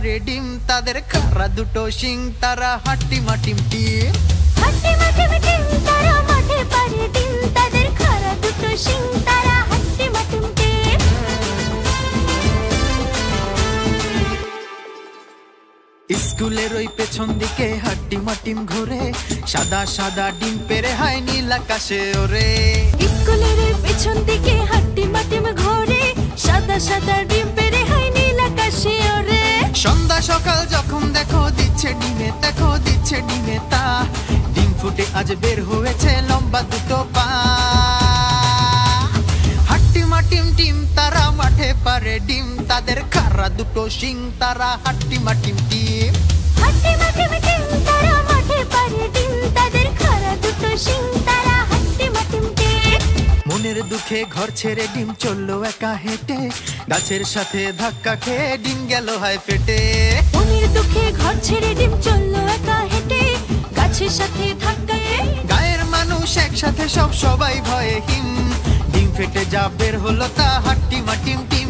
পারে ডিম তাদের খাড়া দুটো শিং তারা হাট্টি মাটিম টিম হাট্টি মাটিম টিম তারা মাঠে পারে ডিম তাদের খাড়া দুটো শিং তারা হাট্টি মাটিম টিম। স্কুলের ওই পেছন দিকে হাট্টি মাটিম ঘুরে সাদা সাদা ডিম পেরে হয় নীল আকাশে ওরে। স্কুলের পেছন দিকে হাট্টি মাটিম ঘোরে সাদা সাদা ডিম পেরে হয় নীল আকাশে ওরে। সন্ধ্যা সকাল যখন দেখো দিচ্ছে ডিমে তা ডিম ফুটে আজ বের হয়েছে লম্বা দুটো পা। হাট্টি মাটিম টিম তারা মাঠে পারে ডিম তাদের খাড়া দুটো শিং তারা হাট্টি মাটিম টিম। হাট্টি মাটিম টিম তারা মাঠে পারে ডিম তাদের খাড়া দুটো শিং তারা হাট্টি মাটিম টিম। মনের দুঃখে ঘর ছেড়ে ডিম চললো একা হেঁটে গাছের সাথে ধাক্কা খেয়ে ডিম গেল হয় ফেটে। মনের দুঃখে ঘর ছেড়ে ডিম চললো একা হেঁটে গাছের সাথে ধাক্কা খেয়ে। গায়ের মানুষ একসাথে সবাই ভয়ে হিম ডিম ফেটে যা বের হলো তা হাট্টি মাটিম টিম।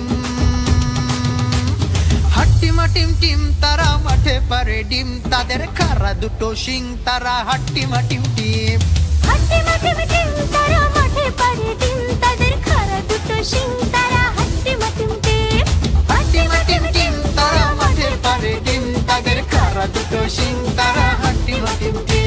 হাট্টি মাটিম টিম তারা মাঠে পারে ডিম তাদের খাড়া দুটো শিং তারা হাট্টি মাটিম টিম। হাট্টি মাটিম টিম তারা মাঠে পারে ডিম তাদের খাড়া দুটো শিং তারা হাট্টি মাটিম টিম। হাট্টি মাটিম টিম তারা মাঠে পারে ডিম তাদের খাড়া দুটো শিং তারা হাট্টি মাটিম টিম।